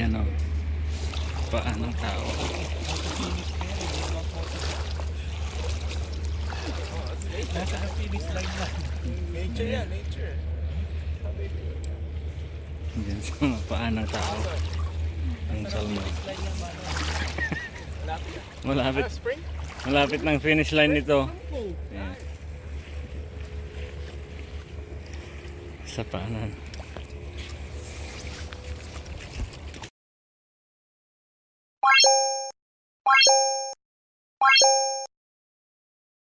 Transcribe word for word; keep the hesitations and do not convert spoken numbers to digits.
Yan o. Paan ng tao. Nasa na finish line lang. Nature yan, nature. Yan sa mga paan ng tao. Ang salmon. Malapit. Malapit ng finish line nito. Yan. Sa paanan.